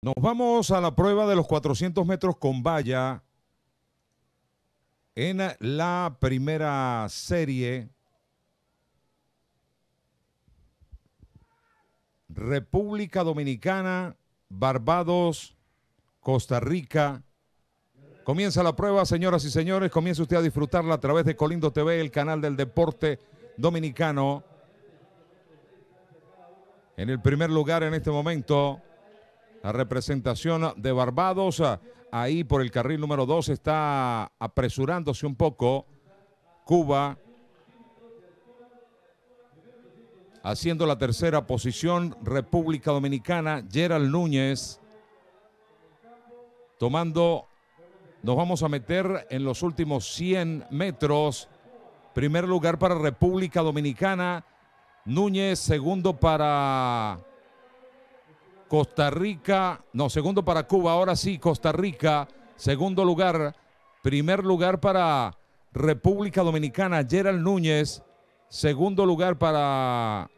Nos vamos a la prueba de los 400 metros con valla en la primera serie. República Dominicana, Barbados, Costa Rica. Comienza la prueba, señoras y señores. Comience usted a disfrutarla a través de Colindo TV, el canal del deporte dominicano. En el primer lugar en este momento, la representación de Barbados. Ahí por el carril número 2 está apresurándose un poco Cuba, haciendo la tercera posición. República Dominicana, Gerald Núñez, tomando, nos vamos a meter en los últimos 100 metros. Primer lugar para República Dominicana, Núñez. Segundo para Costa Rica, no, segundo para Cuba, ahora sí, Costa Rica. Segundo lugar, primer lugar para República Dominicana, Gerald Núñez. Segundo lugar para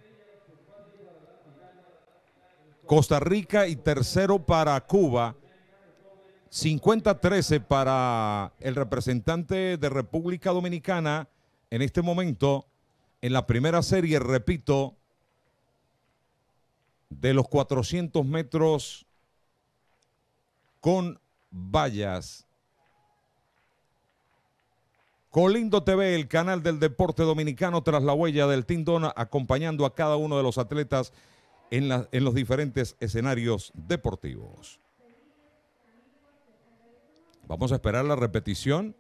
Costa Rica y tercero para Cuba. 50-13 para el representante de República Dominicana en este momento en la primera serie, repito, de los 400 metros con vallas. Colindo TV, el canal del deporte dominicano, tras la huella del Tindón, acompañando a cada uno de los atletas en los diferentes escenarios deportivos. Vamos a esperar la repetición.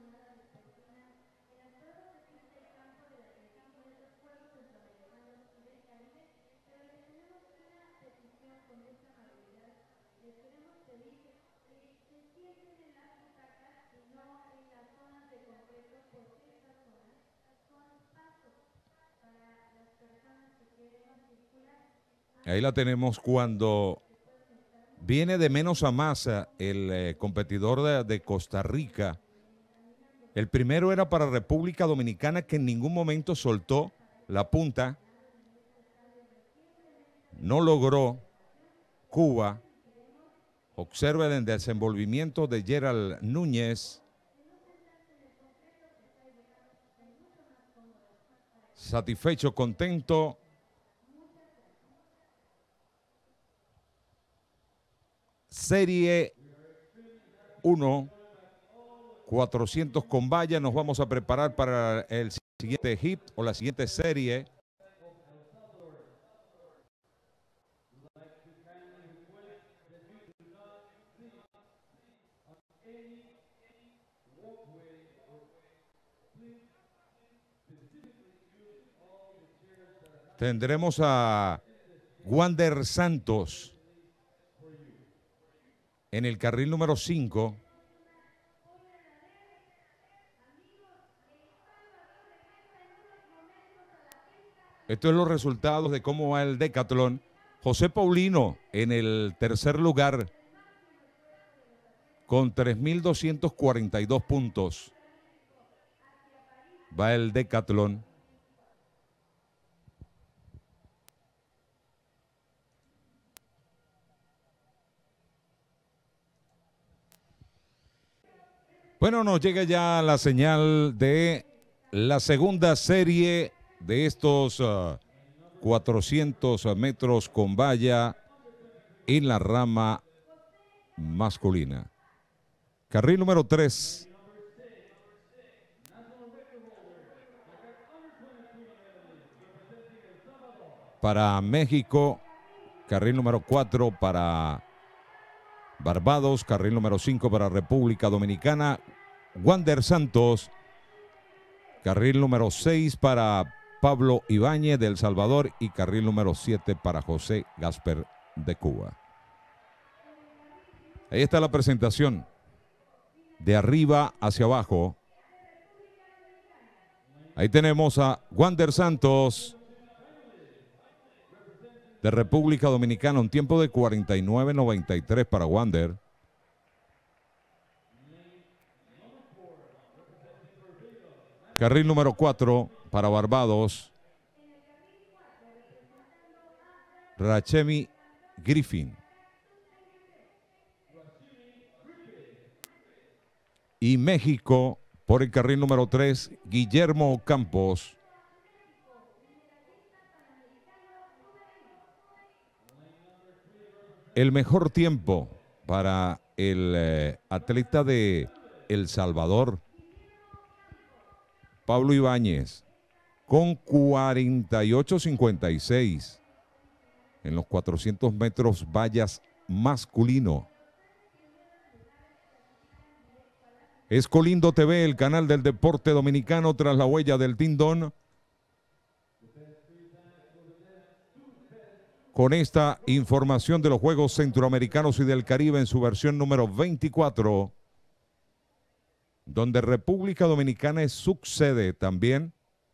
Ahí la tenemos cuando viene de menos a más el competidor de Costa Rica. El primero era para República Dominicana, que en ningún momento soltó la punta. No logró Cuba. Observen el desenvolvimiento de Gerald Núñez. Satisfecho, contento. Serie 1, 400 con valla. Nos vamos a preparar para el siguiente hit o la siguiente serie. Tendremos a Wander Santos en el carril número 5. Estos son los resultados de cómo va el decatlón. José Paulino en el tercer lugar con 3.242 puntos. Va el decatlón. Bueno, nos llega ya la señal de la segunda serie de estos 400 metros con valla en la rama masculina. Carril número 3. Para México, carril número 4 para Barbados, carril número 5 para República Dominicana, Wander Santos, carril número 6 para Pablo Ibáñez de El Salvador y carril número 7 para José Gasper de Cuba. Ahí está la presentación, de arriba hacia abajo. Ahí tenemos a Wander Santos de República Dominicana, un tiempo de 49.93 para Wander. Carril número 4 para Barbados, Rachemi Griffin. Y México por el carril número 3, Guillermo Campos. El mejor tiempo para el atleta de El Salvador, Pablo Ibáñez, con 48.56 en los 400 metros vallas masculino. Es Colindo TV, el canal del deporte dominicano, tras la huella del Tindón. Con esta información de los Juegos Centroamericanos y del Caribe en su versión número 24, donde República Dominicana es subsede también.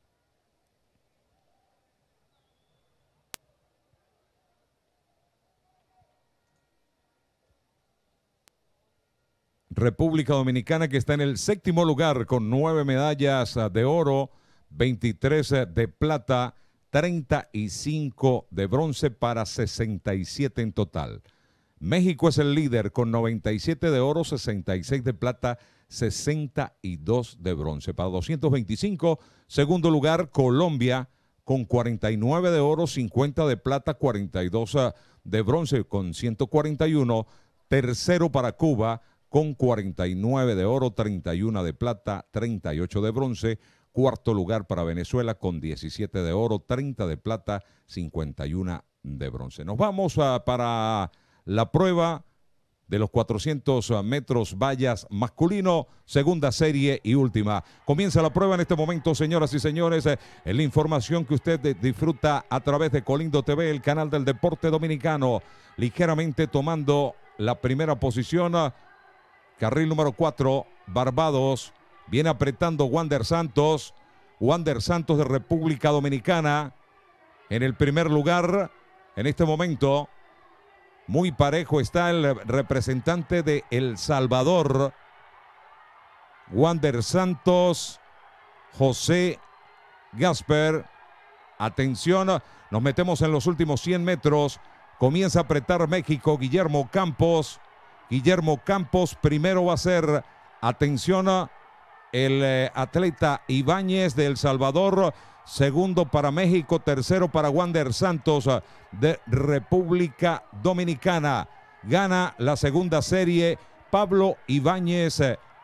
República Dominicana, que está en el 7º lugar con 9 medallas de oro, 23 de plata, 35 de bronce para 67 en total. México es el líder con 97 de oro, 66 de plata, 62 de bronce para 225. Segundo lugar, Colombia con 49 de oro, 50 de plata, 42 de bronce con 141. Tercero para Cuba con 49 de oro, 31 de plata, 38 de bronce. Cuarto lugar para Venezuela con 17 de oro, 30 de plata, 51 de bronce. Nos vamos para la prueba de los 400 metros vallas masculino, segunda serie y última. Comienza la prueba en este momento, señoras y señores. En la información que usted disfruta a través de Colindo TV, el canal del deporte dominicano. Ligeramente tomando la primera posición, carril número 4, Barbados. Viene apretando Wander Santos. Wander Santos de República Dominicana en el primer lugar. En este momento, muy parejo está el representante de El Salvador, Wander Santos, José Gasper. Atención, nos metemos en los últimos 100 metros. Comienza a apretar México, Guillermo Campos. Guillermo Campos primero va a ser, atención, el atleta Ibáñez de El Salvador. Segundo para México, tercero para Wander Santos de República Dominicana. Gana la segunda serie Pablo Ibáñez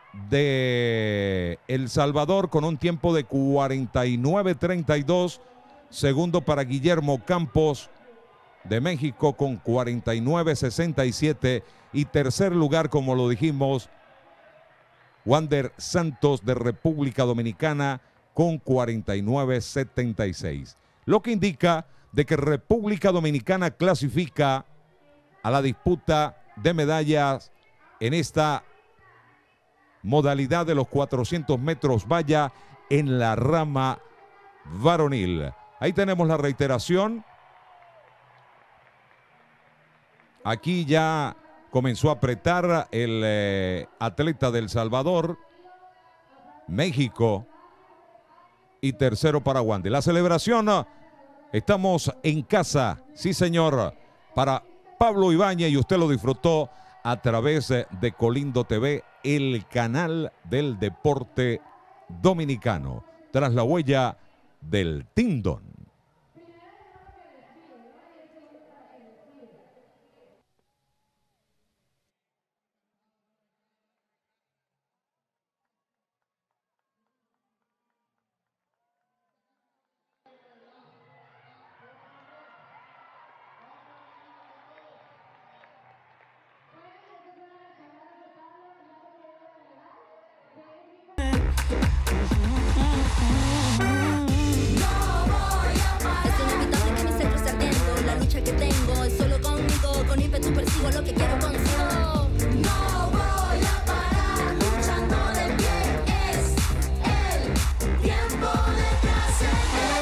de El Salvador con un tiempo de 49.32. Segundo para Guillermo Campos de México con 49.67. Y tercer lugar, como lo dijimos, Wander Santos de República Dominicana con 49.76. Lo que indica de que República Dominicana clasifica a la disputa de medallas en esta modalidad de los 400 metros valla en la rama varonil. Ahí tenemos la reiteración. Aquí ya comenzó a apretar el atleta del Salvador, México, y tercero para Wander. La celebración, estamos en casa, sí señor, para Pablo Ibáñez, y usted lo disfrutó a través de Colindo TV, el canal del deporte dominicano, tras la huella del Tindón.